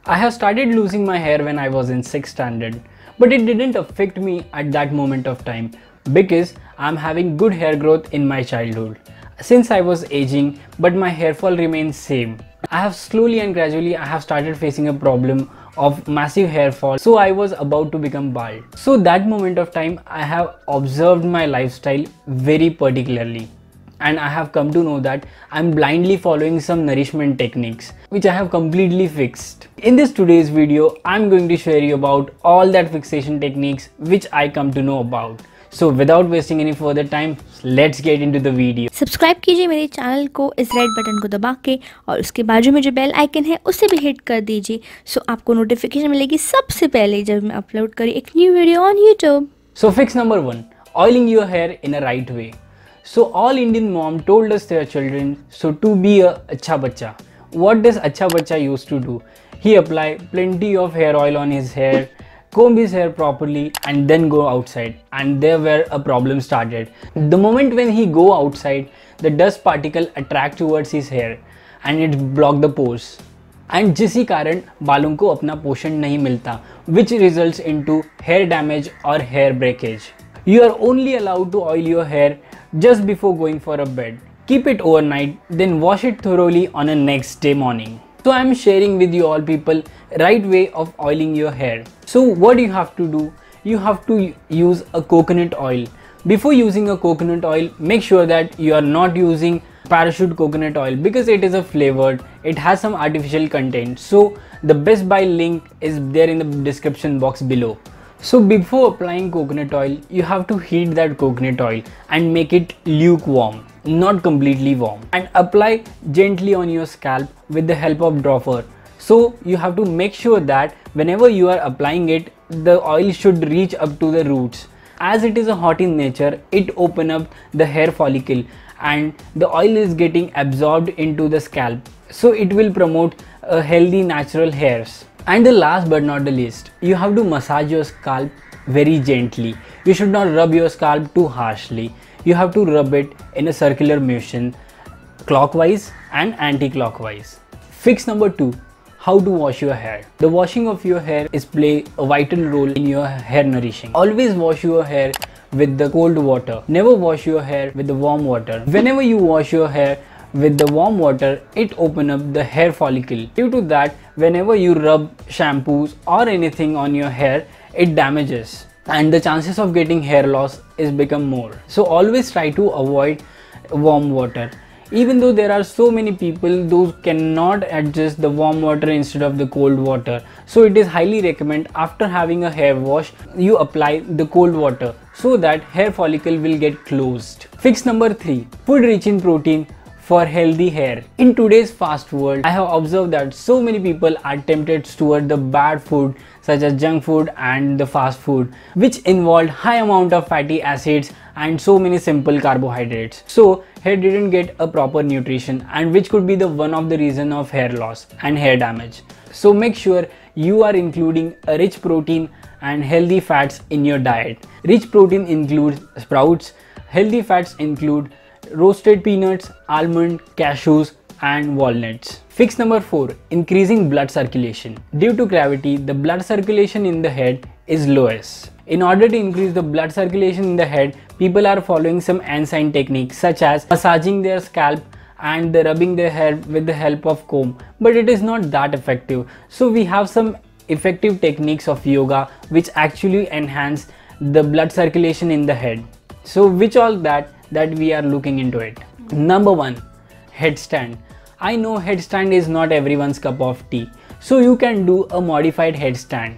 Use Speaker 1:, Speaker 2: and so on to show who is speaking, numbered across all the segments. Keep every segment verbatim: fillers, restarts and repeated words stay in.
Speaker 1: I have started losing my hair when I was in sixth standard, but it didn't affect me at that moment of time because I'm having good hair growth in my childhood. Since I was aging, but my hair fall remains same. I have slowly and gradually I have started facing a problem of massive hair fall, so I was about to become bald. So that moment of time I have observed my lifestyle very particularly, and I have come to know that I'm blindly following some nourishment techniques which I have completely fixed. In this today's video, I'm going to share you about all that fixation techniques which I come to know about. So without wasting any further time, let's get into the video.
Speaker 2: Subscribe कीजिए मेरे channel को इस red button को दबा के और उसके बाजू में जो बेल आइकन है उसे भी हिट कर दीजिए, सो आपको नोटिफिकेशन मिलेगी सबसे पहले जब मैं अपलोड करी एक new video on YouTube.
Speaker 1: So fix number one, oiling your hair in a right way. So all Indian mom told us their children so to be a acha bacha. What does acha bacha used to do? He apply plenty of hair oil on his hair, comb his hair properly and then go outside, and there where a problem started. The moment when he go outside, the dust particle attract towards his hair and it block the pores, and जिसी कारण बालों को अपना पोषण नहीं मिलता, which results into hair damage or hair breakage. You are only allowed to oil your hair just before going for a bed. Keep it overnight, then wash it thoroughly on a next day morning. So I am sharing with you all people right way of oiling your hair. So what you have to do, you have to use a coconut oil. Before using a coconut oil, make sure that you are not using parachute coconut oil because it is a flavored, it has some artificial content. So the best buy link is there in the description box below. So before applying coconut oil, you have to heat that coconut oil and make it lukewarm, not completely warm, and apply gently on your scalp with the help of dropper. So you have to make sure that whenever you are applying it, the oil should reach up to the roots. As it is a hot in nature, it open up the hair follicle and the oil is getting absorbed into the scalp, so it will promote a healthy natural hairs. And the last but not the least, you have to massage your scalp very gently. You should not rub your scalp too harshly. You have to rub it in a circular motion, clockwise and anti-clockwise. Fix number two, how to wash your hair. The washing of your hair is play a vital role in your hair nourishing. Always wash your hair with the cold water. Never wash your hair with the warm water. Whenever you wash your hair with the warm water, it open up the hair follicle. Due to that, whenever you rub shampoos or anything on your hair, it damages and the chances of getting hair loss is become more. So always try to avoid warm water. Even though there are so many people those cannot adjust the warm water instead of the cold water, so it is highly recommend after having a hair wash, you apply the cold water so that hair follicle will get closed. Fix number three, food rich in protein for healthy hair. In today's fast world, I have observed that so many people are tempted toward the bad food such as junk food and the fast food, which involved high amount of fatty acids and so many simple carbohydrates. So hair didn't get a proper nutrition, and which could be the one of the reason of hair loss and hair damage. So make sure you are including a rich protein and healthy fats in your diet. Rich protein includes sprouts, healthy fats include roasted peanuts, almond, cashews and walnuts. Fix number four, increasing blood circulation. Due to gravity, the blood circulation in the head is lowest. In order to increase the blood circulation in the head, people are following some ancient techniques such as massaging their scalp and the rubbing their hair with the help of comb, but it is not that effective. So we have some effective techniques of yoga which actually enhance the blood circulation in the head. So which all that that we are looking into it. Number one, headstand. I know headstand is not everyone's cup of tea, so you can do a modified headstand.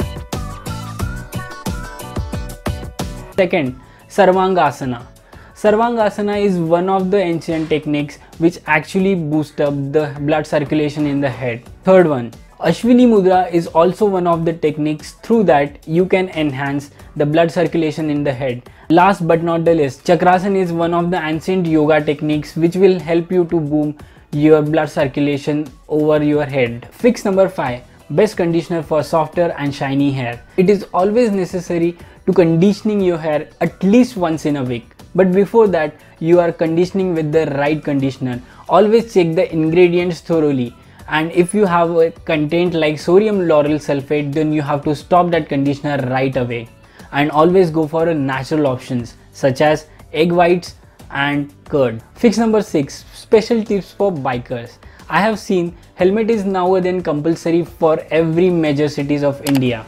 Speaker 1: Second, Sarvangasana. Sarvangasana is one of the ancient techniques which actually boost up the blood circulation in the head. Third one, Ashwini Mudra is also one of the techniques through that you can enhance the blood circulation in the head. Last but not the least, Chakrasana is one of the ancient yoga techniques which will help you to boom your blood circulation over your head. Fix number five, best conditioner for softer and shiny hair. It is always necessary to conditioning your hair at least once in a week. But before that, you are conditioning with the right conditioner. Always check the ingredients thoroughly and if you have a content like sodium lauryl sulfate, then you have to stop that conditioner right away and always go for natural options such as egg whites and curd. Fix number six, special tips for bikers. I have seen helmet is nowadays compulsory for every major cities of India.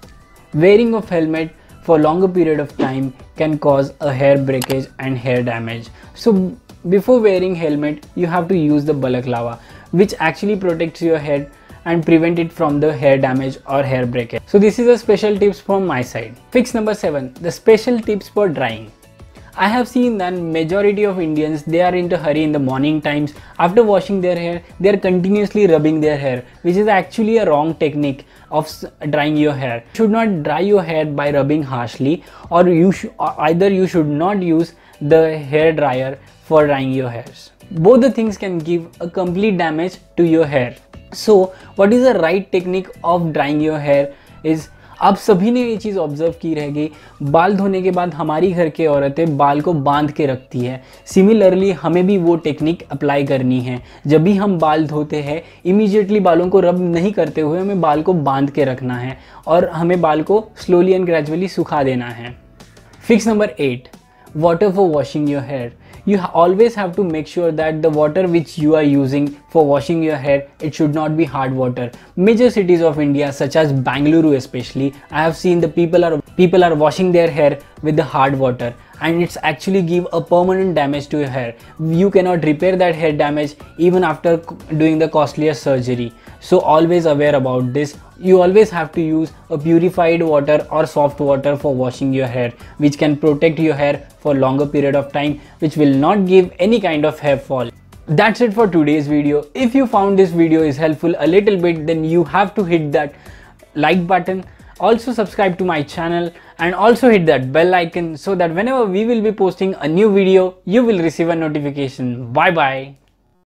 Speaker 1: Wearing of helmet for longer period of time can cause a hair breakage and hair damage. So before wearing helmet, you have to use the balaclava, which actually protects your head and prevent it from the hair damage or hair breakage. So this is a special tips from my side. Fix number seven, the special tips for drying. I have seen that majority of Indians, they are into hurry in the morning times. After washing their hair, they are continuously rubbing their hair, which is actually a wrong technique of drying your hair. You should not dry your hair by rubbing harshly, or you sh either you should not use the hair dryer for drying your hairs. Both the things can give a complete damage to your hair. So what is the right technique of drying your hair is, आप सभी ने ये चीज़ observe की रहेगी, बाल धोने के बाद हमारी घर के औरतें बाल को बांध के रखती है। सिमिलरली हमें भी वो टेक्निक अप्लाई करनी है। जब भी हम बाल धोते हैं, इमीडिएटली बालों को रब नहीं करते हुए हमें बाल को बांध के रखना है और हमें बाल को स्लोली एंड ग्रेजुअली सुखा देना है। Fix number eight, water for washing your hair. You always have to make sure that the water which you are using for washing your hair, it should not be hard water. Major cities of India such as Bangalore especially, I have seen the people are people are washing their hair with the hard water, and it's actually give a permanent damage to your hair. You cannot repair that hair damage even after doing the costliest surgery. So always aware about this. You always have to use a purified water or soft water for washing your hair, which can protect your hair for longer period of time, which will not give any kind of hair fall. That's it for today's video. If you found this video is helpful a little bit, then you have to hit that like button. Also subscribe to my channel and also hit that bell icon so that whenever we will be posting a new video, you will receive a notification. Bye bye.